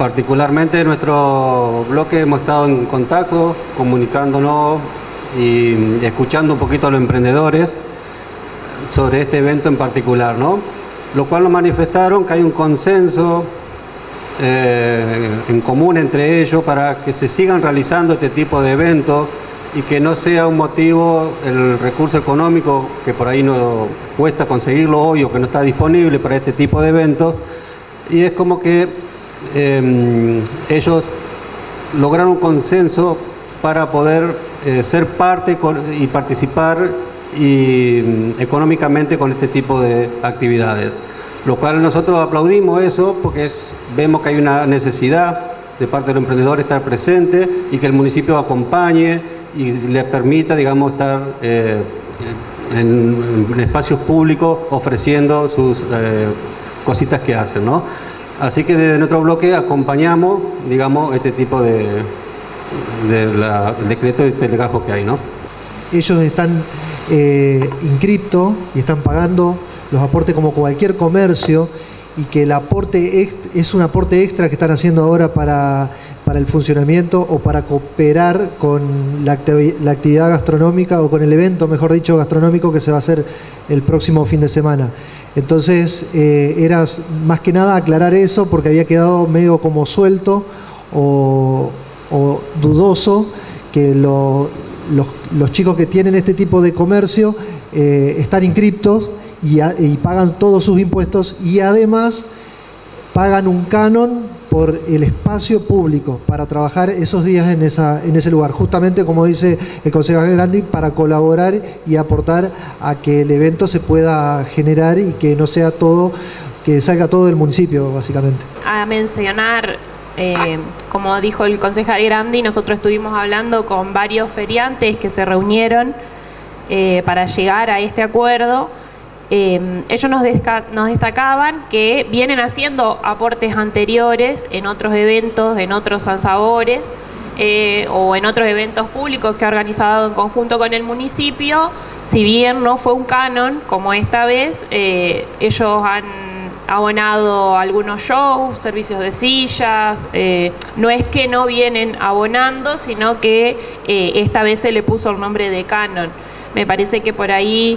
Particularmente en nuestro bloque hemos estado en contacto, comunicándonos y escuchando un poquito a los emprendedores sobre este evento en particular, ¿no? Lo cual nos manifestaron que hay un consenso en común entre ellos para que se sigan realizando este tipo de eventos y que no sea un motivo el recurso económico que por ahí no cuesta conseguirlo hoy o que no está disponible para este tipo de eventos, y es como que ellos lograron un consenso para poder ser parte y participar económicamente con este tipo de actividades, lo cual nosotros aplaudimos eso porque vemos que hay una necesidad de parte del emprendedor estar presente y que el municipio acompañe y les permita, digamos, estar en espacios públicos ofreciendo sus cositas que hacen, ¿no? Así que desde nuestro bloque acompañamos, digamos, este tipo de decreto de telegajo que hay, ¿no? Ellos están inscriptos y están pagando los aportes como cualquier comercio, y que el aporte es un aporte extra que están haciendo ahora para el funcionamiento o para cooperar con la actividad gastronómica, o con el evento, mejor dicho, gastronómico que se va a hacer el próximo fin de semana. Entonces era más que nada aclarar eso, porque había quedado medio como suelto o dudoso que los chicos que tienen este tipo de comercio están inscriptos y pagan todos sus impuestos, y además pagan un canon por el espacio público para trabajar esos días en ese lugar, justamente como dice el concejal Grandi, para colaborar y aportar a que el evento se pueda generar y que no sea todo, que salga todo del municipio, básicamente. A mencionar, como dijo el concejal Grandi, nosotros estuvimos hablando con varios feriantes que se reunieron para llegar a este acuerdo. Ellos nos destacaban que vienen haciendo aportes anteriores en otros eventos, en otros sansabores o en otros eventos públicos que ha organizado en conjunto con el municipio. Si bien no fue un canon como esta vez, ellos han abonado algunos shows, servicios de sillas. No es que no vienen abonando, sino que esta vez se le puso el nombre de canon. Me parece que por ahí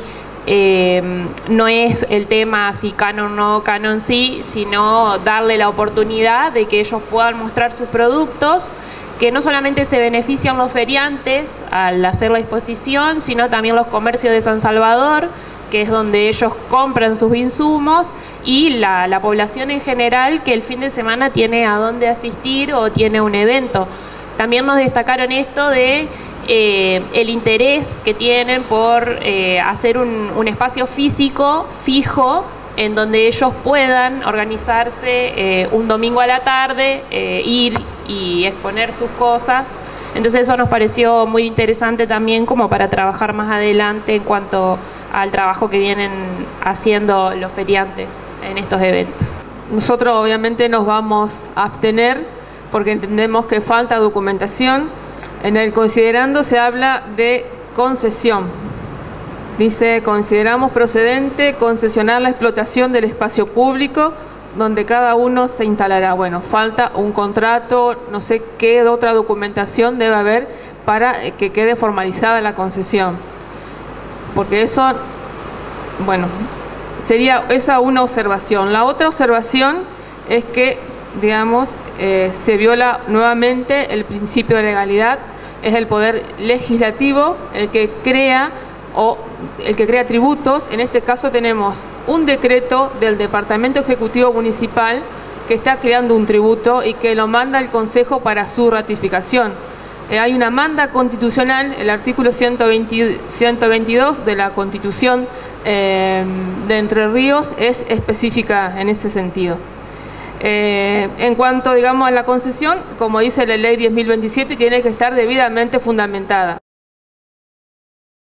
no es el tema si canon no, canon sí, sino darle la oportunidad de que ellos puedan mostrar sus productos, que no solamente se benefician los feriantes al hacer la exposición, sino también los comercios de San Salvador, que es donde ellos compran sus insumos, y la población en general, que el fin de semana tiene a dónde asistir o tiene un evento. También nos destacaron esto de el interés que tienen por hacer un espacio físico fijo en donde ellos puedan organizarse un domingo a la tarde, ir y exponer sus cosas. Entonces eso nos pareció muy interesante también como para trabajar más adelante en cuanto al trabajo que vienen haciendo los feriantes en estos eventos. Nosotros obviamente nos vamos a abstener porque entendemos que falta documentación. En el considerando se habla de concesión. Dice: consideramos procedente concesionar la explotación del espacio público donde cada uno se instalará. Bueno, falta un contrato, no sé qué otra documentación debe haber para que quede formalizada la concesión. Porque eso, bueno, sería esa una observación. La otra observación es que, digamos, se viola nuevamente el principio de legalidad. Es el poder legislativo el que crea tributos. En este caso tenemos un decreto del Departamento Ejecutivo Municipal que está creando un tributo y que lo manda al Consejo para su ratificación. Hay una manda constitucional, el artículo 122 de la Constitución de Entre Ríos es específica en ese sentido. En cuanto, digamos, a la concesión, como dice la ley 10.027, tiene que estar debidamente fundamentada.